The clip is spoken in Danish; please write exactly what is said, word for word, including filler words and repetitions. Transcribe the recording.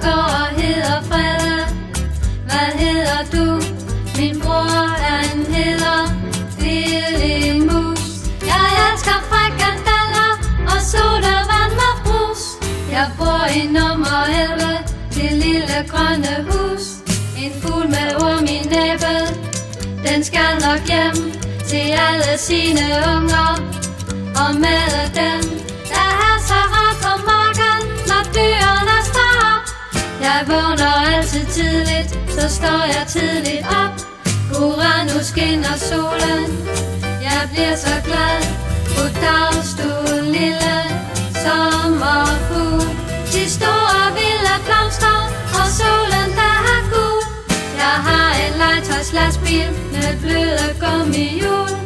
går og hedder Frederik. Hvad hedder du? Min bror, han hedder Lille Mus. Jeg elsker frikadeller og sodavand med brus. Jeg bor i nummer elleve, det lille grønne hus. En fugl med orm i næbbet, den skal nok hjem til alle sine unger og med dem. Der er så rart på marken, når dyrene står op. Jeg vågner altid tidligt, så står jeg tidligt op. Hurra, nu skinner solen, jeg bliver så glad. Goddag, du lille sommerfugl. De store vilde blomster og solen, der er gul. Jeg har en legetøjslastbil med bløde gummihjul.